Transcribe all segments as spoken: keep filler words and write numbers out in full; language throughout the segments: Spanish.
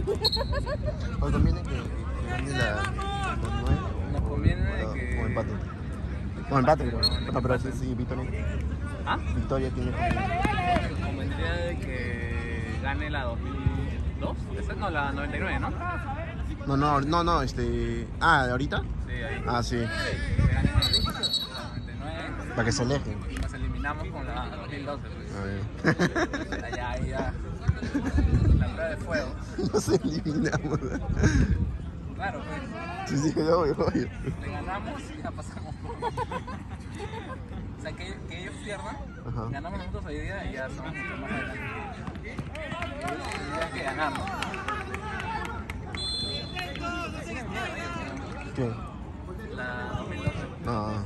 ¿O conviene que, que gane la, la nueve? Nos conviene o, que... o empate. O empate, pero, no, pero sí, sí, Victoria. ¿Ah? Victoria tiene que... Convendría de que gane la dos mil dos. Esa no, la noventa y nueve, ¿no? No, no, no, no, este... Ah, ¿de ahorita? Sí, ahí. Ah, sí. Que gane la noventa y nueve. Para que se alejen. Nos eliminamos con la dos mil doce. A ver. Allá, ahí ya. La prueba de fuego. Nos eliminamos. Claro, pues. Sí, sí, obvio, obvio. Le ganamos y ya pasamos. O sea, que, que ellos pierdan, Ajá. ganamos nosotros hoy día y ya somos mucho más adelante. Ellos tendrían que ganarnos. ¿Qué? La dos mil doce. No.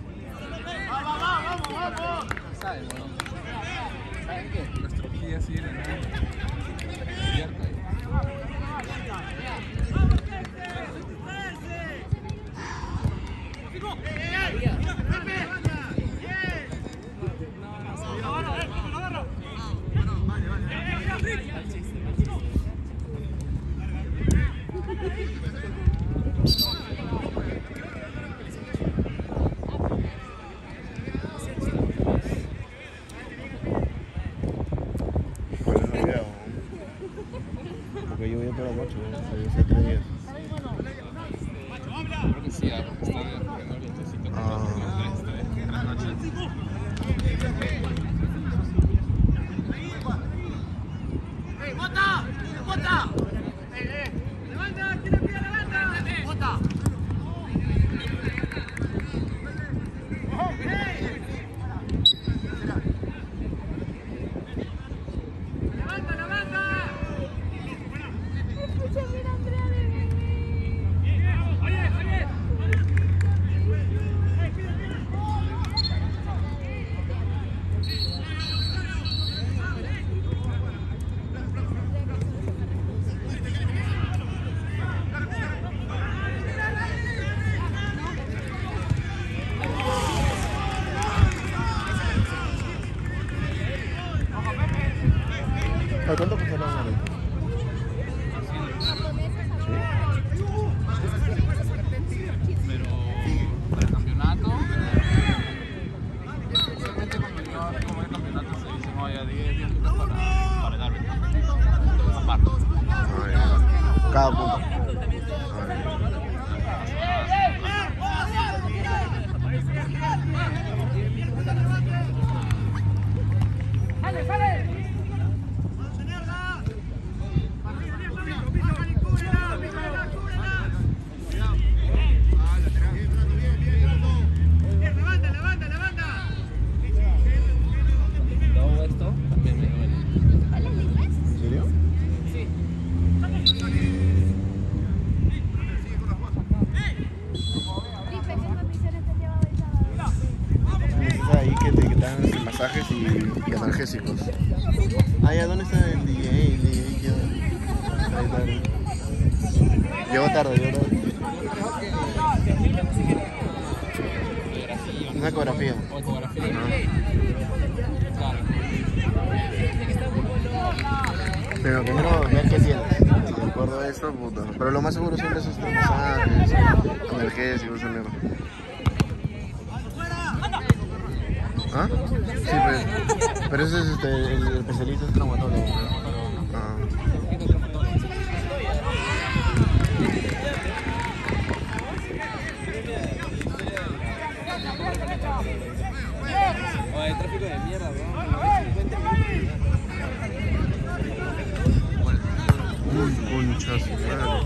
¿Saben, bueno? ¿Saben que nuestro día sigue en el abierto ahí? Porque yo voy a toda la noche, ¿no? Hace tres días. Creo que sí, porque está corriendo el vientecito. Ah. Buenas noches. ¡Bota! ¡Bota! ¡Levanta! ¿Quién pide levanta? ¡Bota! ¡Levanta, levanta! Escucha, mira, Andrea de bebé. ¡Oye, oye! ¿A cuánto costó la maleta? Pero para el campeonato, especialmente como el, como el campeonato se dice, no haya diez puntos para, para el árbitro. Aparte. Cada punto. ¡Sale, sale! ¡Levanta, levanta, levanta! Todo esto también me duele. ¿En serio? Sí. Felipe, ¿qué condiciones te llevaba el sábado? Necesitas ahí que te, que te hagan masajes y, y analgésicos. Ah, ya, ¿dónde está el D J? El D J quedó. Ahí está. Llegó tarde, llegó tarde. Una ecografía. O ecografía. Ajá. Claro. Pero primero ver qué tienes. De acuerdo a esto, puta. Pero lo más seguro siempre es estos masajes, analgésicos, esa mierda. ¿Ah? Sí, pues. Pero ese es este, el especialista es traumatólogo. Ah. O hay tráfico de mierda, ¿no? Uy, concha su madre.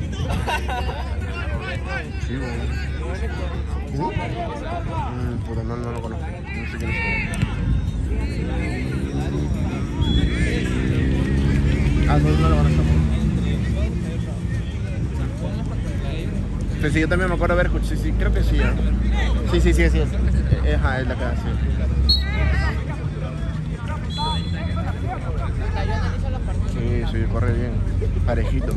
Sí, bueno. ¿Uh? Mm, puta, no, no lo conozco. No sé quién es. Ah, no, no lo conozco. Pues sí, yo también me acuerdo de ver, sí, sí, creo que sí. ¿eh? Sí, sí, sí, sí, es. Eh, Ajá, es la cara, sí. Sí, sí, corre bien. Parejito.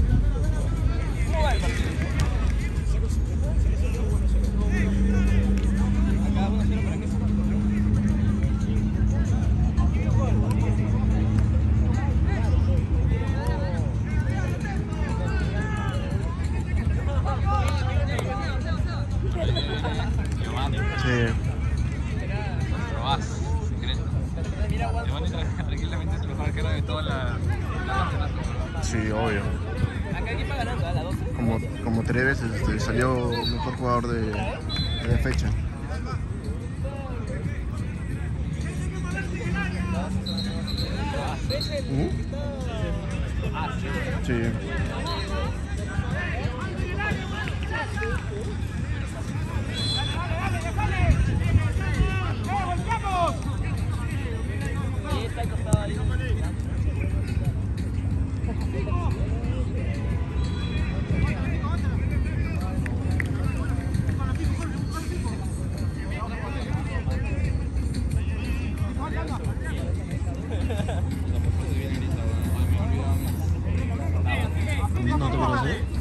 Sí, obvio. Como, como tres veces este, salió mejor jugador de, de la fecha. ¿Uh? Sí. ¿No te conoces?